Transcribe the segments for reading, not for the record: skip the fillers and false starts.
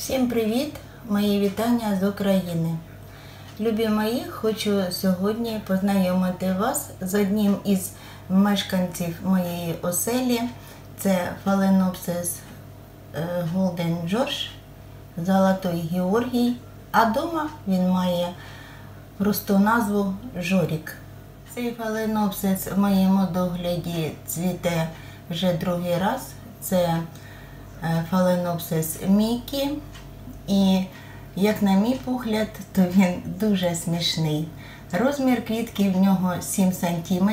Всім привіт! Мої вітання з України. Любі мої, хочу сьогодні познайомити вас з одним із мешканців моєї оселі. Це Phalaenopsis Golden George, Золотий Георгій, а дома він має просту назву Жорік. Цей Phalaenopsis в моєму догляді цвіте вже другий раз. Це Phalaenopsis Mickey. І, як на мій погляд, то він дуже смішний. Розмір квітки в нього 7 см.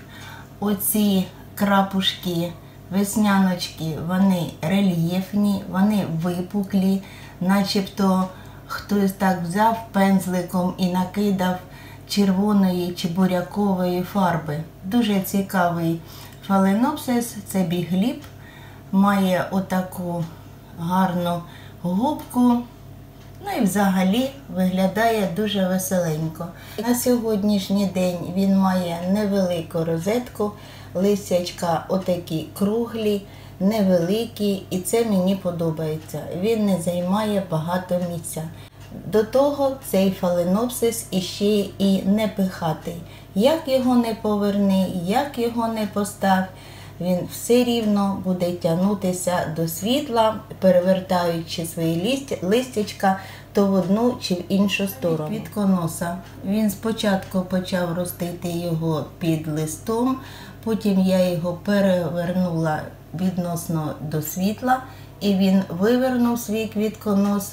Оці крапушки, весняночки, вони рельєфні, вони випуклі, начебто хтось так взяв пензликом і накидав червоної чи бурякової фарби. Дуже цікавий Phalaenopsis, це бігліб, має отаку гарну губку, ну і взагалі виглядає дуже веселенько. На сьогоднішній день він має невелику розетку, листячка отакі круглі, невеликі, і це мені подобається. Він не займає багато місця. До того цей Phalaenopsis іще і не пихатий. Як його не поверни, як його не постав, він все рівно буде тягнутися до світла, перевертаючи свої листячка то в одну чи в іншу сторону. Квітконоса. Він спочатку почав ростити його під листом, потім я його перевернула відносно до світла, і він вивернув свій квітконос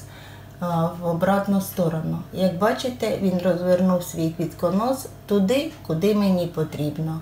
в обратну сторону. Як бачите, він розвернув свій квітконос туди, куди мені потрібно.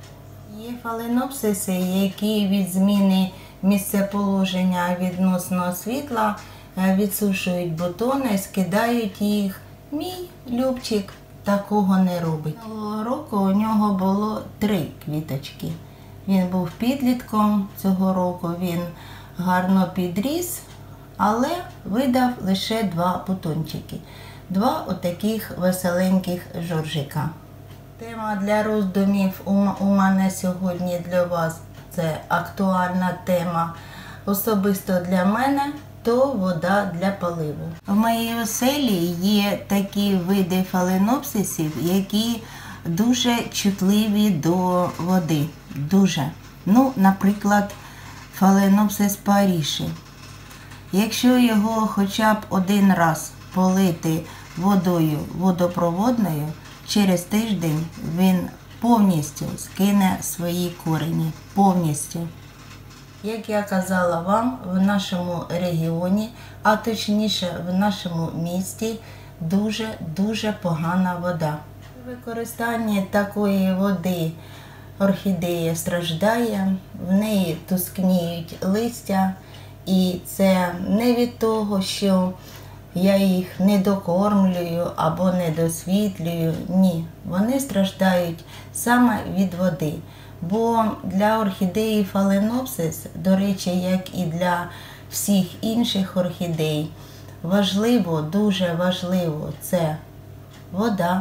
Є фаленопсиси, які від зміни місцеположення відносно світла відсушують бутони, скидають їх. Мій Любчик такого не робить. Цього року у нього було 3 квіточки. Він був підлітком, цього року він гарно підріс, але видав лише 2 бутончики. 2 отаких веселеньких жоржика. Тема для роздумів у мене сьогодні для вас – це актуальна тема. Особисто для мене – то вода для поливу. В моїй оселі є такі види фаленопсисів, які дуже чутливі до води. Дуже. Ну, наприклад, Phalaenopsis parishii. Якщо його хоча б один раз полити водою водопроводною, через тиждень він повністю скине свої корені. Повністю. Як я казала вам, в нашому регіоні, а точніше в нашому місті, дуже погана вода. При використанні такої води орхідея страждає, в неї тускніють листя, і це не від того, що я їх не докормлюю або не досвітлюю. Ні, вони страждають саме від води. Бо для орхідеї Phalaenopsis, до речі, як і для всіх інших орхідей, важливо, дуже важливо – це вода,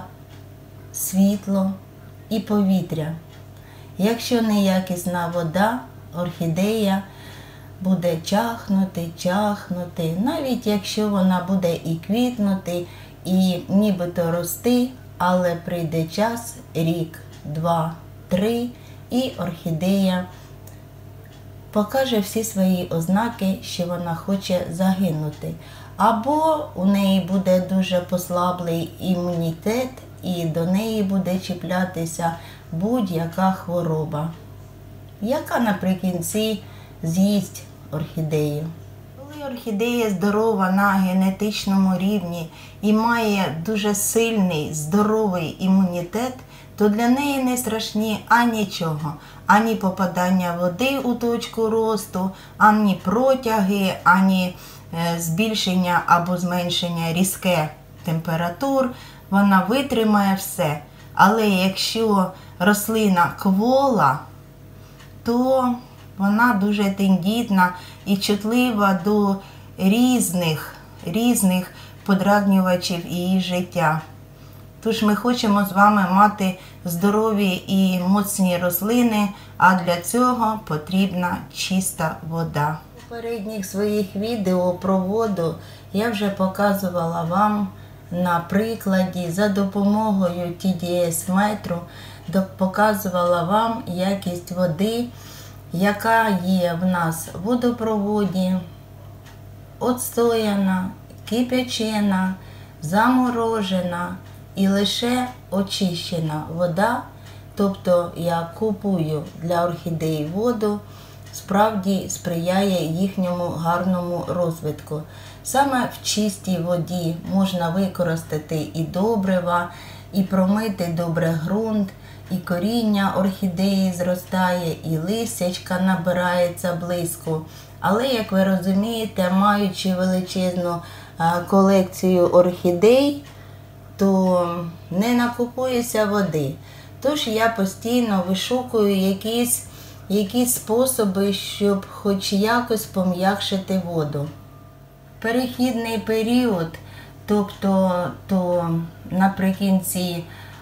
світло і повітря. Якщо неякісна вода, орхідея буде чахнути, навіть якщо вона буде і квітнути, і нібито рости, але прийде час, рік, 2, 3, і орхідея покаже всі свої ознаки, що вона хоче загинути. Або у неї буде дуже послаблий імунітет, і до неї буде чіплятися будь-яка хвороба, яка наприкінці з'їсть орхідею. Коли орхідея здорова на генетичному рівні і має дуже сильний, здоровий імунітет, то для неї не страшні нічого, ані попадання води у точку росту, ані протяги, ані збільшення або зменшення різке температур. Вона витримає все. Але якщо рослина квола, то вона дуже тендітна і чутлива до різних подразнювачів її життя. Тож ми хочемо з вами мати здорові і моцні рослини, а для цього потрібна чиста вода. В попередніх своїх відео про воду я вже показувала вам на прикладі за допомогою TDS метру, показувала вам якість води, яка є в нас в водопроводі, отстояна, кип'ячена, заморожена і лише очищена вода. Тобто я купую для орхідей воду, справді сприяє їхньому гарному розвитку. Саме в чистій воді можна використати і добрива, і промити добре ґрунт, і коріння орхідеї зростає, і листячка набирається близько. Але, як ви розумієте, маючи величезну колекцію орхідей, то не накупується води. Тож я постійно вишукую якісь способи, щоб хоч якось пом'якшити воду. Перехідний період, тобто наприкінці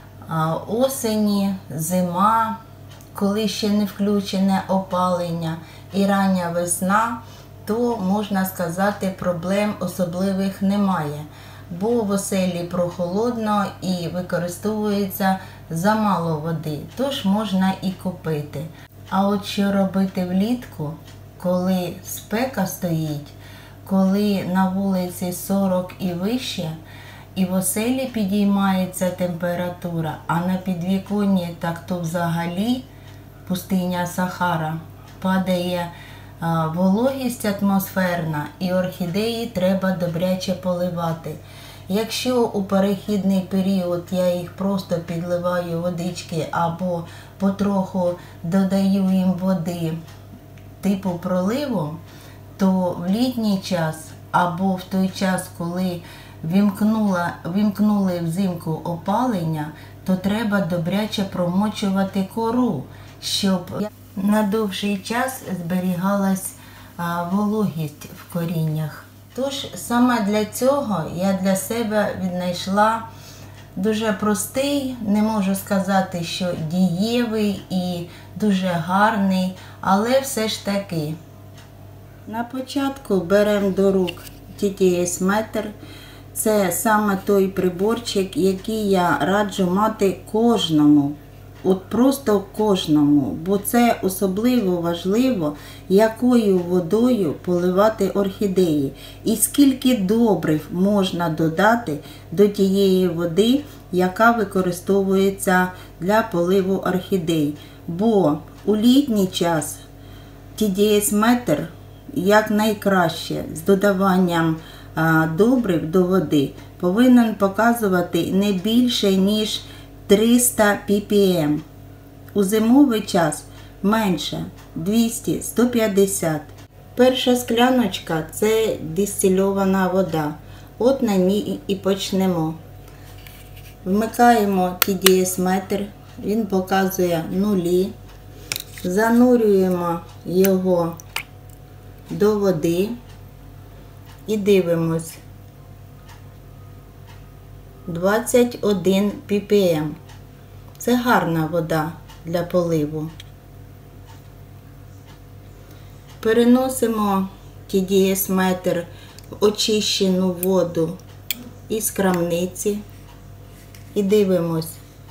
осені, зима, коли ще не включене опалення, і рання весна, то, можна сказати, проблем особливих немає. Бо в оселі прохолодно і використовується замало води, тож можна і купити. А от що робити влітку, коли спека стоїть, коли на вулиці 40 і вище, і в оселі підіймається температура, а на підвіконні так то взагалі пустиня Сахара, падає вологість атмосферна, і орхідеї треба добряче поливати. Якщо у перехідний період я їх просто підливаю водички або потроху додаю їм води типу проливу, то в літній час або в той час, коли вімкнули взимку опалення, то треба добряче промочувати кору, щоб на довший час зберігалась вологість в коріннях. Тож саме для цього я для себе віднайшла дуже простий, не можу сказати, що дієвий і дуже гарний, але все ж таки. На початку беремо до рук TDS метр. Це саме той приборчик, який я раджу мати кожному. От просто кожному, бо це особливо важливо, якою водою поливати орхідеї. І скільки добрив можна додати до тієї води, яка використовується для поливу орхідей. Бо у літній час TDS метр якнайкраще з додаванням добрив до води повинен показувати не більше, ніж 300 ppm. У зимовий час менше 200-150. Перша скляночка – це дистильована вода. От на ній і почнемо. Вмикаємо TDS метр, він показує нулі. Занурюємо його до води і дивимось. 21 ppm. Це гарна вода для поливу. Переносимо TDS метр в очищену воду із крамниці і дивимось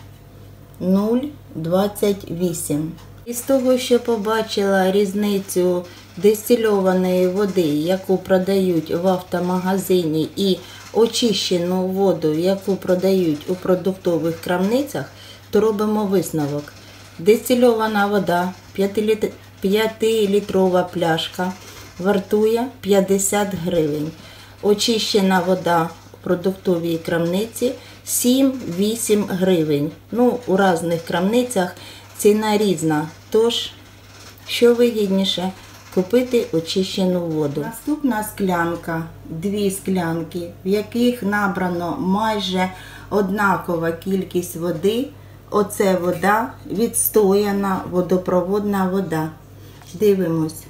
0,28. Із того, що побачила різницю дистильованої води, яку продають в автомагазині, і очищену воду, яку продають у продуктових крамницях, то робимо висновок. Дистильована вода, 5-літрова пляшка, вартує 50 гривень. Очищена вода в продуктовій крамниці 7-8 гривень. У різних крамницях ціна різна, тож, що вигідніше, купити очищену воду. Наступна склянка, 2 склянки, в яких набрано майже однакова кількість води. Оце вода, відстояна водопроводна вода. Дивимось.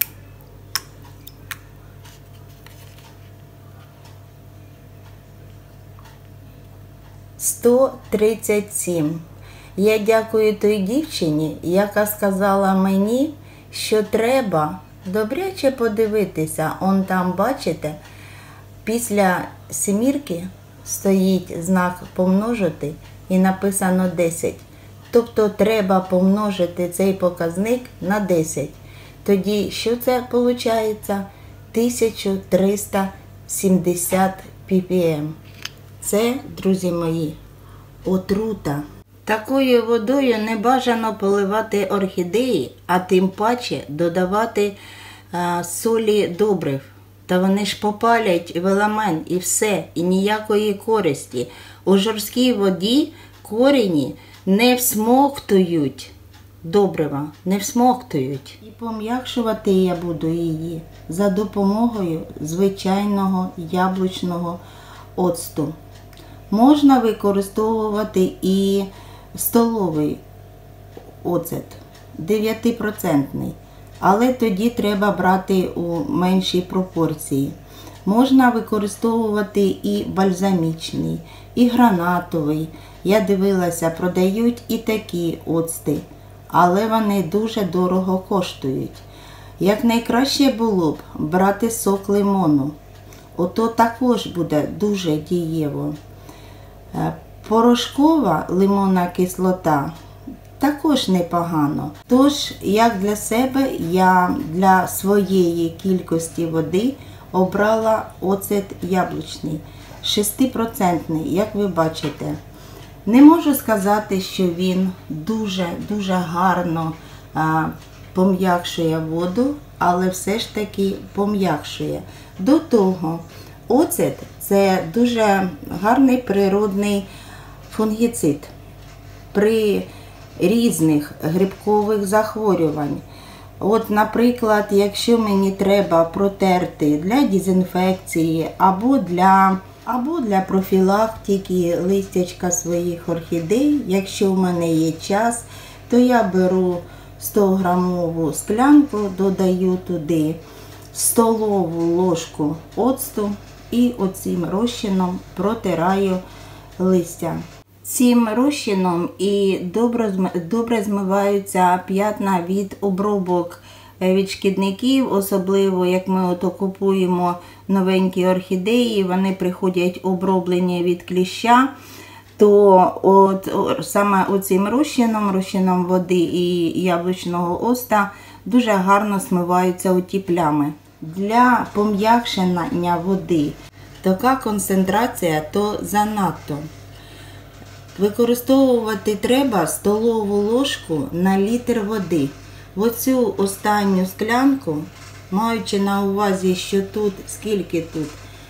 «137». Я дякую той дівчині, яка сказала мені, що треба Добряче подивитися, он там, бачите, після семірки стоїть знак помножити і написано 10. Тобто треба помножити цей показник на 10. Тоді що це виходить? 1370 ppm. Це, друзі мої, отрута. Такою водою не бажано поливати орхідеї, а тим паче додавати солі добрив. Та вони ж попалять веламен і все, і ніякої користі. У жорсткій воді корені не всмоктують добрива, не всмоктують. І пом'якшувати я буду її за допомогою звичайного яблучного оцту. Можна використовувати і столовий оцет, 9%, але тоді треба брати у меншій пропорції. Можна використовувати і бальзамічний, і гранатовий. Я дивилася, продають і такі оцти, але вони дуже дорого коштують. Як найкраще було б брати сок лимону, ото також буде дуже дієво. Порошкова лимонна кислота також непогано. Тож, як для себе, я для своєї кількості води обрала оцет яблучний, 6%, як ви бачите. Не можу сказати, що він дуже гарно пом'якшує воду, але все ж таки пом'якшує. До того, оцет – це дуже гарний природний фунгіцид при різних грибкових захворювань. От, наприклад, якщо мені треба протерти для дезінфекції або для профілактики листячка своїх орхідей, якщо в мене є час, то я беру 100-грамову склянку, додаю туди столову ложку оцту і оцим розчином протираю листя. Цим розчином і добре змиваються п'ятна від обробок від шкідників, особливо як ми ото купуємо новенькі орхідеї, вони приходять оброблені від кліща, то саме оцим розчином води і яблучного оцта дуже гарно смиваються оті плями. Для пом'якшення води така концентрація то занадто. Використовувати треба столову ложку на літр води. В оцю останню склянку, маючи на увазі, що тут, скільки тут?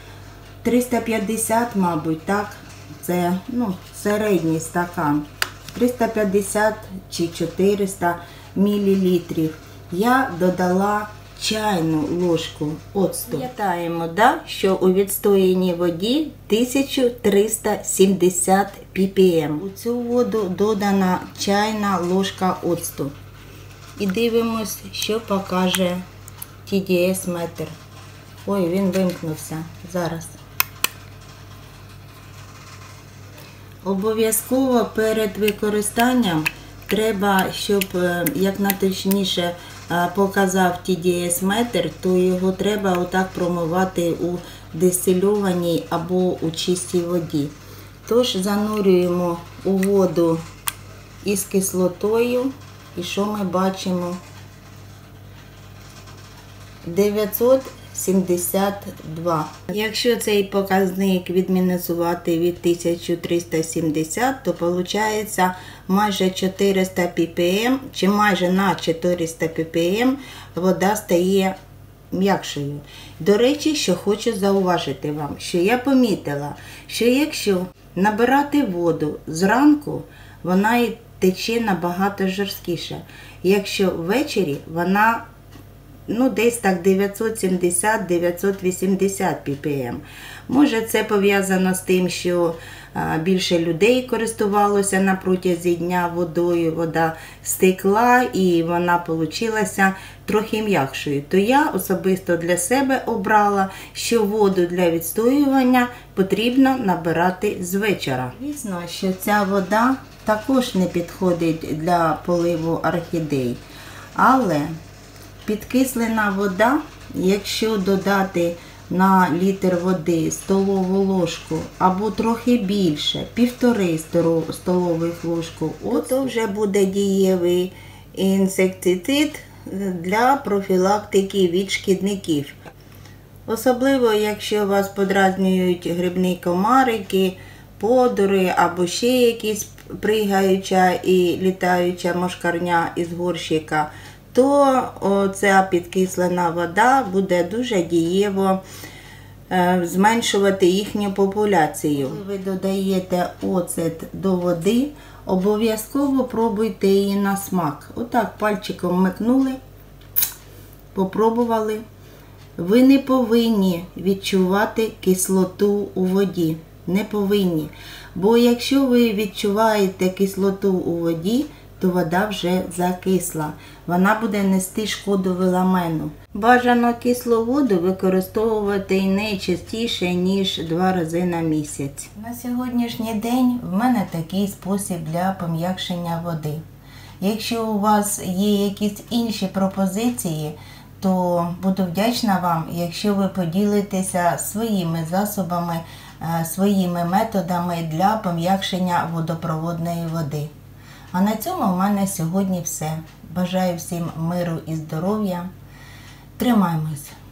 350, мабуть, так? Це, середній стакан. 350 чи 400 мл. Я додала чайну ложку оцту. Пам'ятаємо, що у відстояній воді 1370 ppm. У цю воду додана чайна ложка оцту. І дивимось, що покаже TDS-метр. Ой, він вимкнувся. Зараз. Обов'язково перед використанням треба, щоб якнайточніше показав TDS-метр, то його треба отак промивати у дистильованій або у чистій воді. Тож занурюємо у воду із кислотою. І що ми бачимо? 972. Якщо цей показник відмінусувати від 1370, то виходить майже 400 ppm, чи майже на 400 ppm вода стає м'якшою. До речі, що хочу зауважити вам, що я помітила, що якщо набирати воду зранку, вона і тече набагато жорсткіше. Якщо ввечері, вона десь так 970-980 ppm. Може це пов'язано з тим, що більше людей користувалося на протязі дня водою, вода стекла і вона получилася трохи м'якшою. То я особисто для себе обрала, що воду для відстоювання потрібно набирати з вечора. Звісно, що ця вода також не підходить для поливу орхідей, але Підкислена вода, якщо додати на літр води столову ложку або трохи більше, 1,5 столових ложки, то вже буде дієвий інсектицид для профілактики від шкідників. Особливо, якщо вас подразнюють грибні комарики, подори або ще якісь пригаюча і літаюча мошкарня із горщика, то ця підкислена вода буде дуже дієво зменшувати їхню популяцію. Коли ви додаєте оцет до води, обов'язково пробуйте її на смак. Отак пальчиком микнули, попробували. Ви не повинні відчувати кислоту у воді. Не повинні. Бо якщо ви відчуваєте кислоту у воді, то вода вже закисла. Вона буде нести шкоду веламену. Бажано кислу воду використовувати не частіше, ніж 2 рази на місяць. На сьогоднішній день в мене такий спосіб для пом'якшення води. Якщо у вас є якісь інші пропозиції, то буду вдячна вам, якщо ви поділитеся своїми засобами, своїми методами для пом'якшення водопроводної води. А на цьому в мене сьогодні все. Бажаю всім миру і здоров'я. Тримаймось!